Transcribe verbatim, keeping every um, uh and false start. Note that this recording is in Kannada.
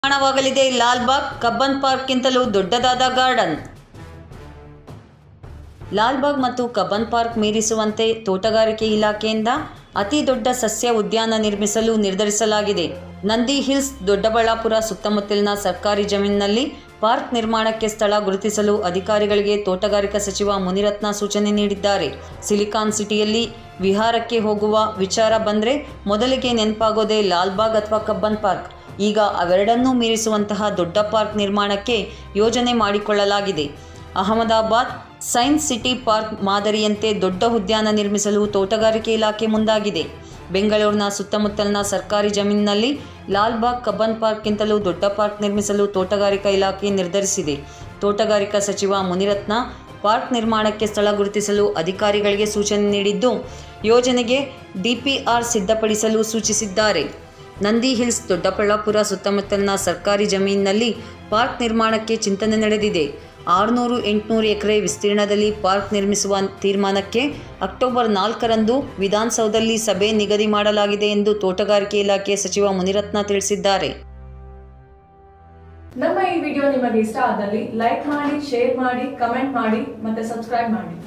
ನಿರ್ಮಾಣವಾಗಲಿದೆ ಲಾಲ್ಬಾಗ್ ಕಬ್ಬನ್ ಪಾರ್ಕ್ಗಿಂತಲೂ ದೊಡ್ಡದಾದ ಗಾರ್ಡನ್. ಲಾಲ್ಬಾಗ್ ಮತ್ತು ಕಬ್ಬನ್ ಪಾರ್ಕ್ ಮೀರಿಸುವಂತೆ ತೋಟಗಾರಿಕೆ ಇಲಾಖೆಯಿಂದ ಅತಿ ದೊಡ್ಡ ಸಸ್ಯ ಉದ್ಯಾನ ನಿರ್ಮಿಸಲು ನಿರ್ಧರಿಸಲಾಗಿದೆ. ನಂದಿ ಹಿಲ್ಸ್ ದೊಡ್ಡಬಳ್ಳಾಪುರ ಸುತ್ತಮುತ್ತಲಿನ ಸರ್ಕಾರಿ ಜಮೀನಿನಲ್ಲಿ ಪಾರ್ಕ್ ನಿರ್ಮಾಣಕ್ಕೆ ಸ್ಥಳ ಗುರುತಿಸಲು ಅಧಿಕಾರಿಗಳಿಗೆ ತೋಟಗಾರಿಕಾ ಸಚಿವ ಮುನಿರತ್ನ ಸೂಚನೆ ನೀಡಿದ್ದಾರೆ. ಸಿಲಿಕಾನ್ ಸಿಟಿಯಲ್ಲಿ ವಿಹಾರಕ್ಕೆ ಹೋಗುವ ವಿಚಾರ ಬಂದರೆ ಮೊದಲಿಗೆ ನೆನಪಾಗೋದೇ ಲಾಲ್ಬಾಗ್ ಅಥವಾ ಕಬ್ಬನ್ ಪಾರ್ಕ್. ಈಗ ಅವೆರಡನ್ನೂ ಮೀರಿಸುವಂತಹ ದೊಡ್ಡ ಪಾರ್ಕ್ ನಿರ್ಮಾಣಕ್ಕೆ ಯೋಜನೆ ಮಾಡಿಕೊಳ್ಳಲಾಗಿದೆ. ಅಹಮದಾಬಾದ್ ಸೈನ್ಸ್ ಸಿಟಿ ಪಾರ್ಕ್ ಮಾದರಿಯಂತೆ ದೊಡ್ಡ ಉದ್ಯಾನ ನಿರ್ಮಿಸಲು ತೋಟಗಾರಿಕೆ ಇಲಾಖೆ ಮುಂದಾಗಿದೆ. ಬೆಂಗಳೂರಿನ ಸುತ್ತಮುತ್ತಲಿನ ಸರ್ಕಾರಿ ಜಮೀನಿನಲ್ಲಿ ಲಾಲ್ಬಾಗ್ ಕಬ್ಬನ್ ಪಾರ್ಕ್ಗಿಂತಲೂ ದೊಡ್ಡ ಪಾರ್ಕ್ ನಿರ್ಮಿಸಲು ತೋಟಗಾರಿಕಾ ಇಲಾಖೆ ನಿರ್ಧರಿಸಿದೆ. ತೋಟಗಾರಿಕಾ ಸಚಿವ ಮುನಿರತ್ನ ಪಾರ್ಕ್ ನಿರ್ಮಾಣಕ್ಕೆ ಸ್ಥಳ ಗುರುತಿಸಲು ಅಧಿಕಾರಿಗಳಿಗೆ ಸೂಚನೆ ನೀಡಿದ್ದು, ಯೋಜನೆಗೆ ಡಿಪಿಆರ್ ಸಿದ್ಧಪಡಿಸಲು ಸೂಚಿಸಿದ್ದಾರೆ. ನಂದಿ ಹಿಲ್ಸ್ ದೊಡ್ಡಬಳ್ಳಾಪುರ ಸುತ್ತಮುತ್ತಲಿನ ಸರ್ಕಾರಿ ಜಮೀನಿನಲ್ಲಿ ಪಾರ್ಕ್ ನಿರ್ಮಾಣಕ್ಕೆ ಚಿಂತನೆ ನಡೆದಿದೆ. ಆರುನೂರು ಎಂಟುನೂರು ಎಕರೆ ವಿಸ್ತೀರ್ಣದಲ್ಲಿ ಪಾರ್ಕ್ ನಿರ್ಮಿಸುವ ತೀರ್ಮಾನಕ್ಕೆ ಅಕ್ಟೋಬರ್ ನಾಲ್ಕರಂದು ವಿಧಾನಸೌಧದಲ್ಲಿ ಸಭೆ ನಿಗದಿ ಮಾಡಲಾಗಿದೆ ಎಂದು ತೋಟಗಾರಿಕೆ ಇಲಾಖೆ ಸಚಿವ ಮುನಿರತ್ನ ತಿಳಿಸಿದ್ದಾರೆ. ನಮ್ಮ ಈ ವಿಡಿಯೋ ನಿಮಗೆ ಇಷ್ಟ ಆದಲ್ಲಿ ಲೈಕ್ ಮಾಡಿ, ಶೇರ್ ಮಾಡಿ, ಕಮೆಂಟ್ ಮಾಡಿ ಮತ್ತೆ ಸಬ್ಸ್ಕ್ರೈಬ್ ಮಾಡಿ.